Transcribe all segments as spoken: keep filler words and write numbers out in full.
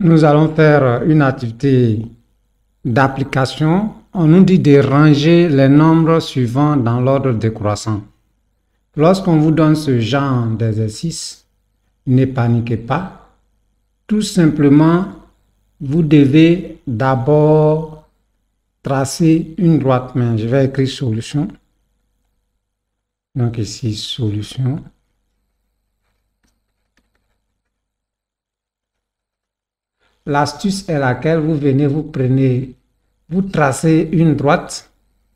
nous allons faire une activité d'application. On nous dit de ranger les nombres suivants dans l'ordre décroissant. Lorsqu'on vous donne ce genre d'exercice, ne paniquez pas. Tout simplement, vous devez d'abord tracer une droite main. Je vais écrire solution. Donc ici, solution. L'astuce est laquelle vous venez, vous prenez, vous tracez une droite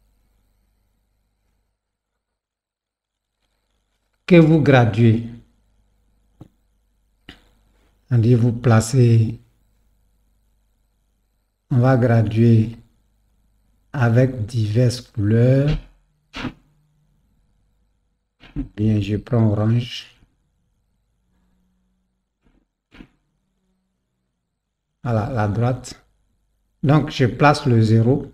que vous graduez. C'est-à-dire vous placez, on va graduer avec diverses couleurs. Bien, je prends orange. Voilà, la droite. Donc, je place le zéro.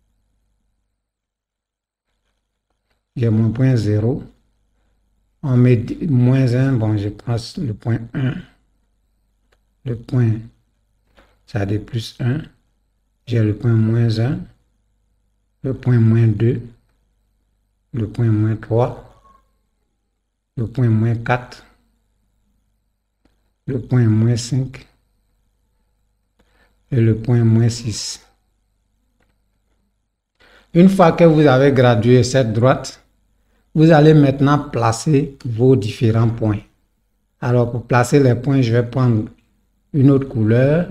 J'ai mon point zéro. On met moins un. Bon, je place le point un. Le point, ça a des plus un. J'ai le point moins un. Le point moins deux. Le point moins trois. Le point moins quatre. Le point moins cinq. Et le point moins six. Une fois que vous avez gradué cette droite, vous allez maintenant placer vos différents points. Alors pour placer les points, je vais prendre une autre couleur.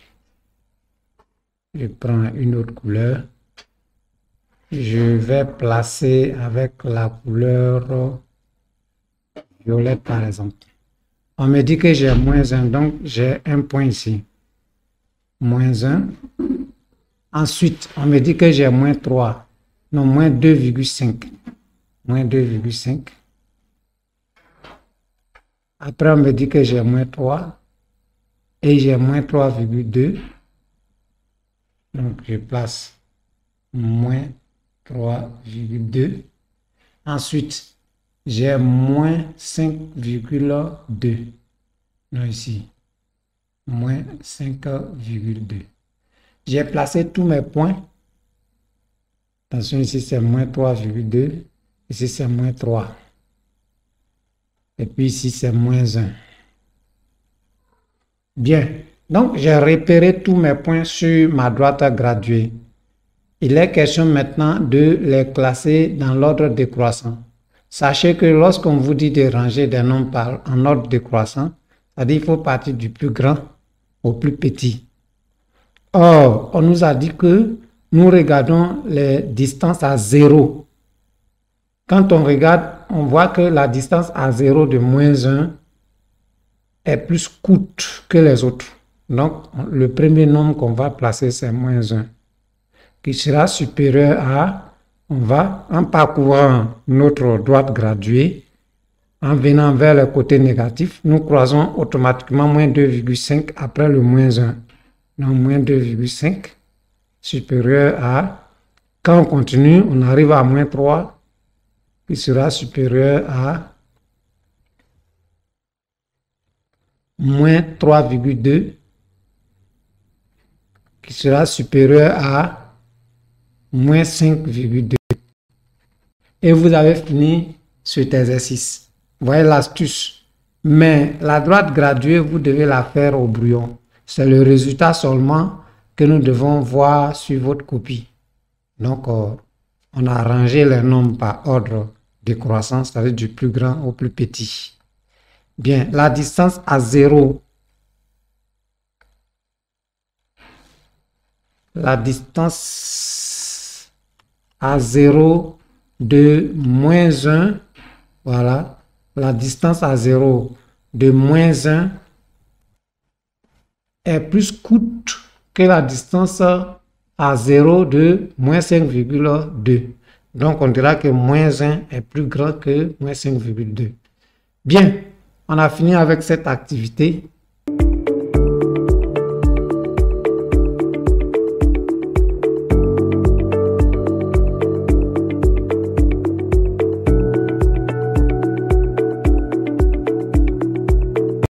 Je prends une autre couleur. Je vais placer avec la couleur violette par exemple. On me dit que j'ai moins un, donc j'ai un point ici. Moins un. Ensuite, on me dit que j'ai moins trois. Non, moins deux virgule cinq. Moins deux virgule cinq. Après, on me dit que j'ai moins trois. Et j'ai moins trois virgule deux. Donc, je place moins trois virgule deux. Ensuite, j'ai moins cinq virgule deux. Non, ici. Moins cinq virgule deux. J'ai placé tous mes points. Attention, ici c'est moins trois virgule deux. Ici c'est moins trois. Et puis ici c'est moins un. Bien. Donc j'ai repéré tous mes points sur ma droite graduée. Il est question maintenant de les classer dans l'ordre décroissant. Sachez que lorsqu'on vous dit de ranger des nombres par, en ordre décroissant, c'est-à-dire qu'il faut partir du plus grand au plus petit. Or, on nous a dit que nous regardons les distances à zéro. Quand on regarde, on voit que la distance à zéro de moins un est plus courte que les autres. Donc, le premier nombre qu'on va placer, c'est moins un, qui sera supérieur à, on va, en parcourant notre droite graduée, en venant vers le côté négatif, nous croisons automatiquement moins deux virgule cinq après le moins un. Donc, moins deux virgule cinq supérieur à, quand on continue, on arrive à moins trois, qui sera supérieur à moins trois virgule deux, qui sera supérieur à moins cinq virgule deux. Et vous avez fini cet exercice. Voyez l'astuce. Mais la droite graduée, vous devez la faire au brouillon. C'est le résultat seulement que nous devons voir sur votre copie. Donc, euh, on a rangé les nombres par ordre décroissant, c'est-à-dire du plus grand au plus petit. Bien, la distance à zéro. La distance à zéro de moins un. Voilà. La distance à zéro de moins un est plus courte que la distance à zéro de moins cinq virgule deux. Donc, on dira que moins un est plus grand que moins cinq virgule deux. Bien, on a fini avec cette activité.